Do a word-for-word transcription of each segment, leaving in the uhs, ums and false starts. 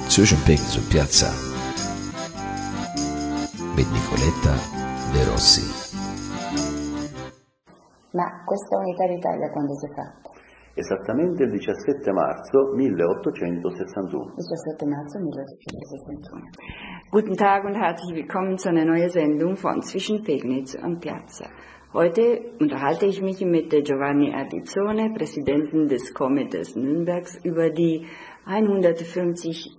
zwischen Pegnitz und Piazza mit Nicoletta De Rossi. Ma questa unità d'Italia quando si è fatta? Esattamente il diciassette marzo milleottocentosessantuno. diciassette marzo milleottocentosessantuno. Guten Tag und herzlich willkommen zu einer neuen Sendung von Zwischen Pegnitz und Piazza. Heute unterhalte ich mich mit Giovanni Ardizzone, Präsidenten des Comites Nürnbergs, über die hundertfünfzig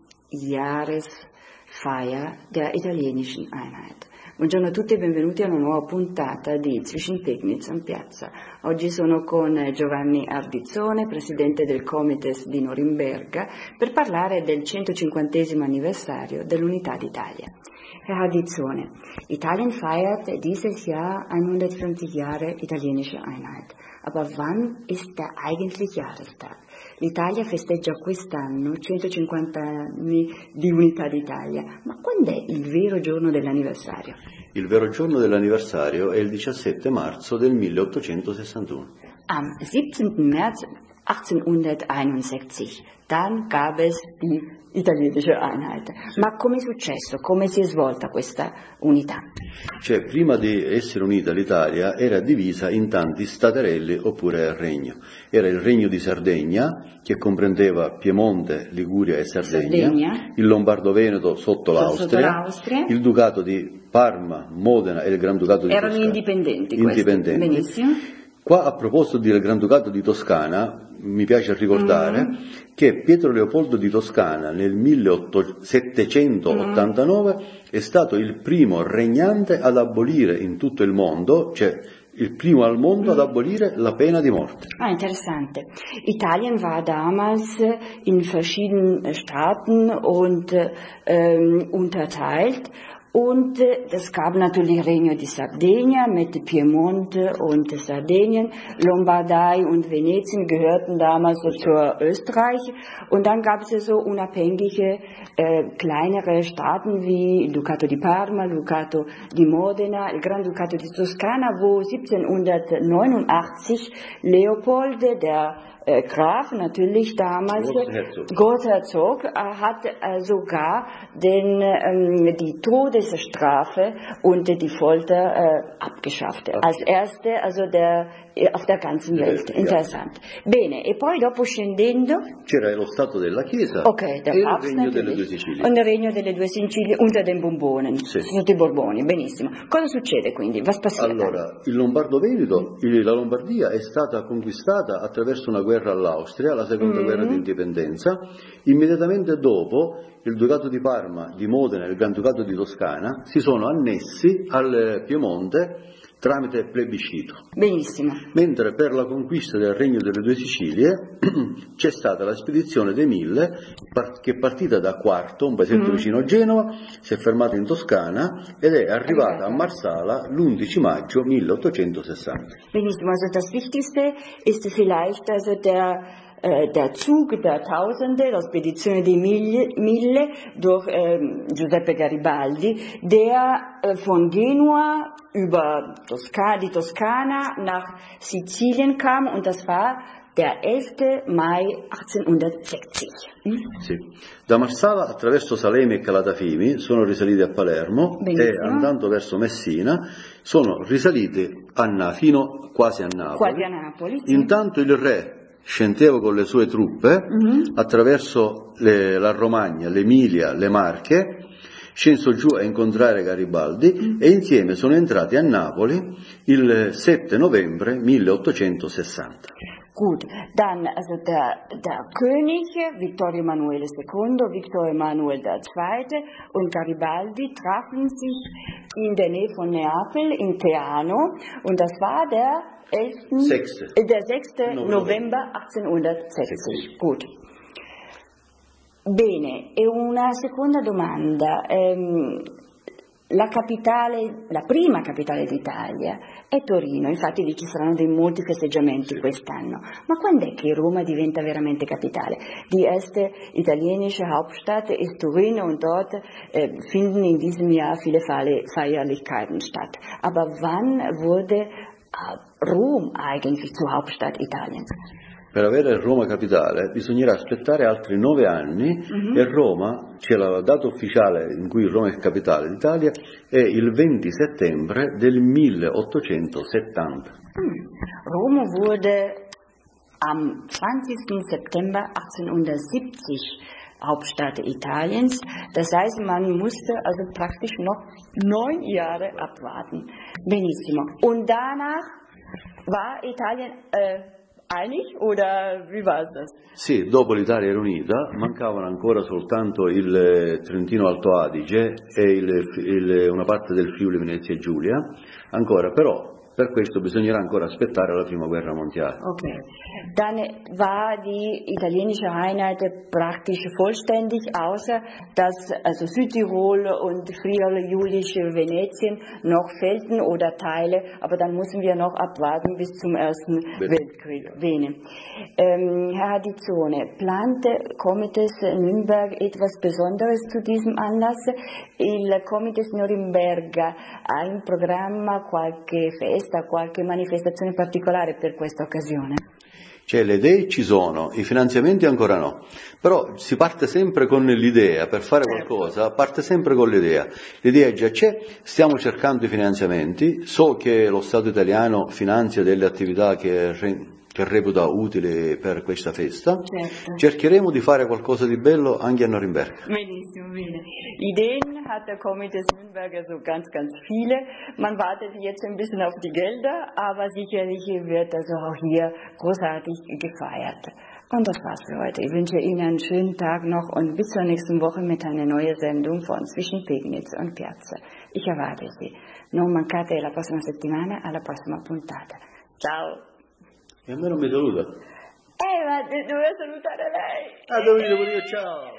Jahresfeier der italienischen Einheit. Buongiorno a tutti e benvenuti a una nuova puntata di Zwischen Pegnitz und Piazza. Oggi sono con Giovanni Ardizzone, presidente del Comites di Norimberga, per parlare del centocinquantesimo anniversario dell'Unità d'Italia. Herr Ardizzone, Italien feiert dieses Jahr hundertfünfzig Jahre italienische Einheit. Aber wann ist der eigentliche Jahrestag? L'Italia festeggia quest'anno centocinquanta anni di Unità d'Italia, ma quando è il vero giorno dell'anniversario? Il vero giorno dell'anniversario è il diciassette marzo del milleottocentosessantuno. Am siebzehnten März achtzehnhunderteinundsechzig, dann gab es die italienische Einheit. Ma come è successo? Come si è svolta questa unità? Cioè, prima di essere unita l'Italia era divisa in tanti staterelli oppure regno. Era il regno di Sardegna, che comprendeva Piemonte, Liguria e Sardegna, Sardegna. Il Lombardo-Veneto sotto l'Austria, il Ducato di Parma, Modena e il Granducato di Erano Toscana. indipendenti, indipendenti. Benissimo. Qua, a proposito del Granducato di Toscana, mi piace ricordare mm. che Pietro Leopoldo di Toscana nel millesettecentottantanove mm. è stato il primo regnante ad abolire in tutto il mondo, cioè il primo al mondo ad abolire la pena di morte. Ah, interessante. Italien war damals in verschiedenen Staaten und ähm, unterteilt. Und es gab natürlich Regno di Sardegna mit Piemonte und Sardinien, Lombardei und Venetien gehörten damals so zur Österreich. Und dann gab es so unabhängige äh, kleinere Staaten wie Ducato di Parma, Ducato di Modena, il Granducato di Toscana, wo siebzehnhundertneunundachtzig Leopold, der äh, Graf natürlich damals, Großherzog, Großherzog äh, hat äh, sogar den, ähm, die Todesstrafe und die Folter äh, abgeschafft. Als erste, also der, auf der ganzen Welt. Interessant. Bene, e poi dopo scendendo? C'era lo Stato della Chiesa okay, der e Papst il Regno delle Due Sicilie. Und il Regno delle Due Sicilie unter den Bourbonen, sì. sotto i Borboni, benissimo. Cosa succede quindi? Was passiert? Allora, il Lombardo-Veneto, la Lombardia è stata conquistata attraverso una guerra all'Austria, la seconda mm. guerra di indipendenza. Immediatamente dopo il Ducato di Parma, di Modena e il Granducato di Toscana si sono annessi al Piemonte tramite plebiscito. Benissimo. Mentre per la conquista del Regno delle Due Sicilie c'è stata la spedizione dei Mille, che è partita da Quarto, un paesetto mm. vicino a Genova, si è fermata in Toscana ed è arrivata a Marsala l'undici maggio milleottocentosessanta. Benissimo, also das Wichtigste ist vielleicht also der der Zug der Tausende, la spedizione dei Mille, Mille durch äh, Giuseppe Garibaldi, der äh, von Genua über Tosca, die Toskana nach Sizilien kam, und das war der elfte Mai achtzehnhundertsechzig. Hm? Sì. Da Marsala attraverso Salemi e Calatafimi sono risaliti a Palermo. Benissimo. E andando verso Messina sono risaliti a, fino quasi a Napoli. Quasi a Napoli, sì. Intanto il re scendeva con le sue truppe mm-hmm. attraverso le, la Romagna, l'Emilia, le Marche, sceso giù a incontrare Garibaldi mm-hmm. e insieme sono entrati a Napoli il sette novembre milleottocentosessanta. Gut, dann also der, der König Vittorio Emanuele secondo, Victor Emanuel der Zweite und Garibaldi trafen sich in der Nähe von Neapel in Teano, und das war der elfte Sechste. Äh, der sechste November achtzehnhundertsechzig. Gut. Bene, e una seconda domanda. Ehm, La capitale, la prima capitale d'Italia è Torino, infatti lì ci saranno dei molti festeggiamenti sì. quest'anno. Ma quando è che Roma diventa veramente capitale? Die erste italienische Hauptstadt ist Turin, und dort äh, finden in diesem Jahr viele Feierlichkeiten statt. Aber wann wurde äh, Rom eigentlich zur Hauptstadt Italiens? Per avere Roma capitale bisognerà aspettare altri nove anni mm-hmm. e Roma, cioè la data ufficiale in cui Roma è capitale d'Italia, è il venti settembre del milleottocentosettanta. Mm. Rom wurde am zwanzigsten September achtzehnhundertsiebzig Hauptstadt Italiens. Das heißt, man musste also praktisch noch neun Jahre abwarten. Benissimo. Und danach war Italien äh, einig oder wie war das? Sì, dopo l'Italia era unita, mancavano ancora soltanto il Trentino Alto Adige e il, il, una parte del Friuli Venezia Giulia, ancora però per questo bisognerà ancora aspettare la prima guerra mondiale. Okay. Dann war die italienische Einheit praktisch vollständig, außer dass also Südtirol und Friuli-Julische Venetien noch fehlten oder Teile, aber dann müssen wir noch abwarten bis zum Ersten Bene. Weltkrieg. Bene. Ähm, Herr Hadizzone, plante Comites Nürnberg etwas Besonderes zu diesem Anlass? Il Comites Norimberga ha in programma qualche festa, qualche manifestazione particolare per questa occasione? Cioè le idee ci sono, i finanziamenti ancora no, però si parte sempre con l'idea, per fare qualcosa parte sempre con l'idea, l'idea già c'è, stiamo cercando i finanziamenti, so che lo Stato italiano finanzia delle attività che, che reputa utili per questa festa, certo. Cercheremo di fare qualcosa di bello anche a Norimberga. Benissimo, bene. Ideen hat der Comites Nürnberg also ganz, ganz viele. Man wartet jetzt ein bisschen auf die Gelder, aber sicherlich wird also auch hier großartig gefeiert. Und das war's für heute. Ich wünsche Ihnen einen schönen Tag noch und bis zur nächsten Woche mit einer neuen Sendung von Zwischen Pegnitz und Piazza. Ich erwarte Sie. Non mancate la prossima settimana alla prossima puntata. Ciao. E a me non mi saluta. Eh, ma dovevo salutare lei. Ah, devo dire pure io ciao.